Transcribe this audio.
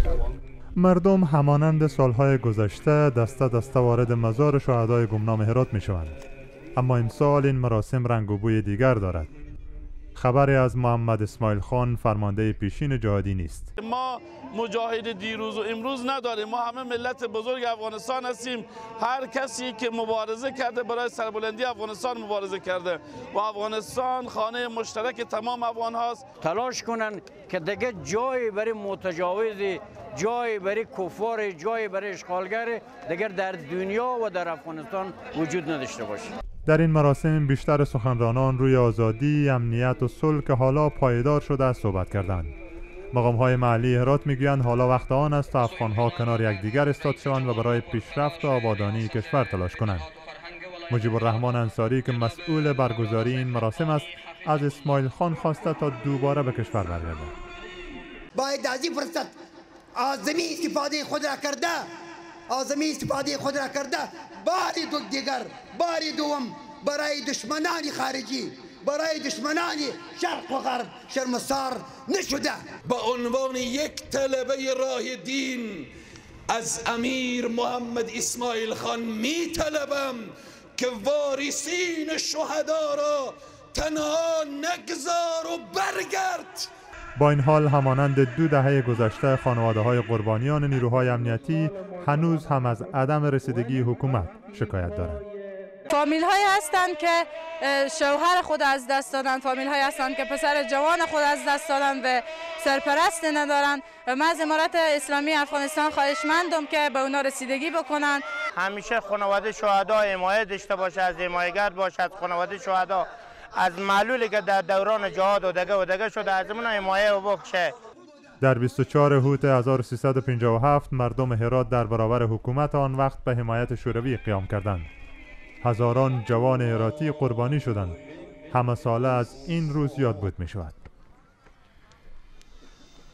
مردم همانند سالهای گذشته دسته دسته وارد مزار شهدای گمنام هرات می شوند. اما امسال این مراسم رنگ و بوی دیگر دارد. خبری از محمد اسماعیل خان فرمانده پیشین جهادی نیست. ما مجاهد دیروز و امروز نداریم، ما همه ملت بزرگ افغانستان هستیم. هر کسی که مبارزه کرده برای سربلندی افغانستان مبارزه کرده و افغانستان خانه مشترک تمام افغان هاست. تلاش کنن که دیگه جایی برای متجاوز، جایی برای کفار، جایی برای اشغالگر دیگر در دنیا و در افغانستان وجود نداشته باشه. در این مراسم بیشتر سخنرانان روی آزادی، امنیت و صلح که حالا پایدار شده است صحبت کردند. مقام‌های محلی هرات میگویند حالا وقت آن است تا افغان‌ها کنار یکدیگر ایستاد شوند و برای پیشرفت و آبادانی کشور تلاش کنند. مجیب الرحمن انصاری که مسئول برگزاری این مراسم است، از اسماعیل خان خواسته تا دوباره به کشور برگردد. باید از این فرصت آزمی استفاده خود را کرده، باری دیگر، باری دوم برای دشمنان خارجی، برای دشمنان شرق و غرب شرمسار نشده. با عنوان یک طلبه راه دین از امیر محمد اسماعیل خان می طلبم که وارثین شهدا را تنها نگذار و برگرد. با این حال همانند 2 دهه گذشته خانواده‌های قربانیان نیروهای امنیتی هنوز هم از عدم رسیدگی حکومت شکایت دارند. فامیل هایی هستند که شوهر خود از دست دادن، فامیل هایی هستند که پسر جوان خود از دست دادن و سرپرست ندارند و من از امارت اسلامی افغانستان خواهشمندم که به اونا رسیدگی بکنن. همیشه خانواده شهدا حمایت داشته باشه، از حمایتگر باشه از خانواده شهدا، از معلولی که در دوران جهاد و دگه شده از اون حمایت و بخشه. در 24 هوت 1357 مردم هرات در برابر حکومت آن وقت به حمایت شوروی قیام کردند. هزاران جوان هراتی قربانی شدند. همه ساله از این روز یاد بود می شود.